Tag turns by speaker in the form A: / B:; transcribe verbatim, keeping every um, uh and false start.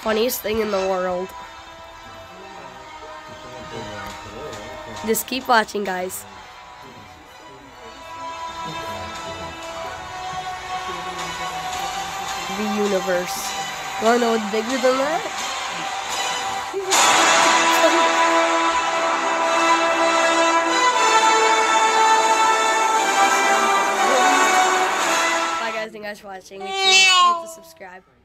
A: funniest thing in the world. Just keep watching, guys. The universe. You wanna know what's bigger than that? Bye guys, thank you guys for watching. Make sure you hit the subscribe.